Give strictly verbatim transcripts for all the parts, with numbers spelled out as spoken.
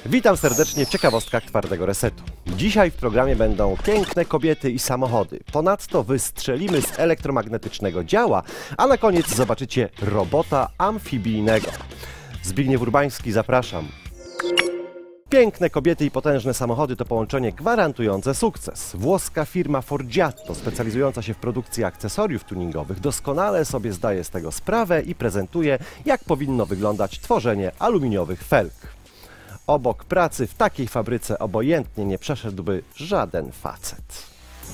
Witam serdecznie w ciekawostkach Twardego Resetu. Dzisiaj w programie będą piękne kobiety i samochody. Ponadto wystrzelimy z elektromagnetycznego działa, a na koniec zobaczycie robota amfibijnego. Zbigniew Urbański, zapraszam. Piękne kobiety i potężne samochody to połączenie gwarantujące sukces. Włoska firma Forgiato, specjalizująca się w produkcji akcesoriów tuningowych, doskonale sobie zdaje z tego sprawę i prezentuje, jak powinno wyglądać tworzenie aluminiowych felg. Obok pracy w takiej fabryce obojętnie nie przeszedłby żaden facet.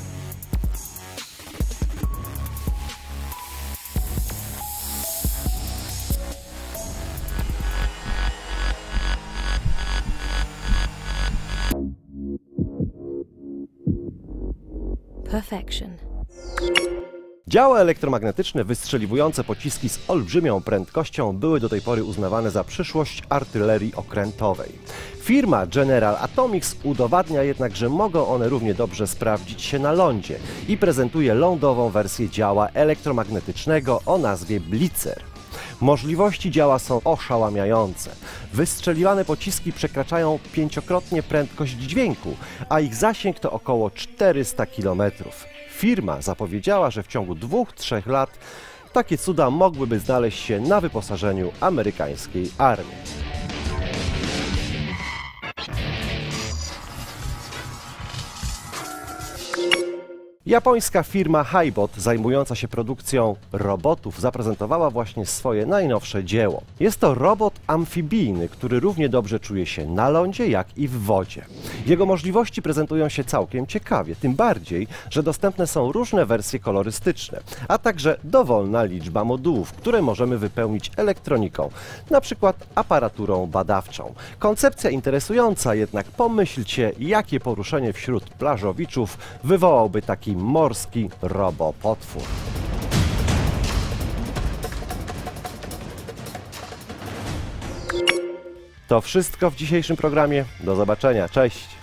Perfection. Działa elektromagnetyczne wystrzeliwujące pociski z olbrzymią prędkością były do tej pory uznawane za przyszłość artylerii okrętowej. Firma General Atomics udowadnia jednak, że mogą one równie dobrze sprawdzić się na lądzie i prezentuje lądową wersję działa elektromagnetycznego o nazwie Blitzer. Możliwości działa są oszałamiające. Wystrzeliwane pociski przekraczają pięciokrotnie prędkość dźwięku, a ich zasięg to około czterysta kilometrów. Firma zapowiedziała, że w ciągu dwóch, trzech lat takie cuda mogłyby znaleźć się na wyposażeniu amerykańskiej armii. Japońska firma Haibot, zajmująca się produkcją robotów, zaprezentowała właśnie swoje najnowsze dzieło. Jest to robot amfibijny, który równie dobrze czuje się na lądzie, jak i w wodzie. Jego możliwości prezentują się całkiem ciekawie, tym bardziej, że dostępne są różne wersje kolorystyczne, a także dowolna liczba modułów, które możemy wypełnić elektroniką, na przykład aparaturą badawczą. Koncepcja interesująca, jednak pomyślcie, jakie poruszenie wśród plażowiczów wywołałby taki morski robopotwór. To wszystko w dzisiejszym programie. Do zobaczenia. Cześć!